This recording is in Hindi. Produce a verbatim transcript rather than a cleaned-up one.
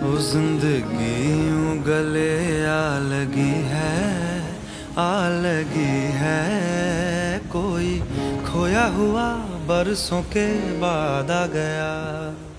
ओ जिंदगी यूं गले आ लगी है, आ लगी है। कोई खोया हुआ बरसों के बाद आ गया।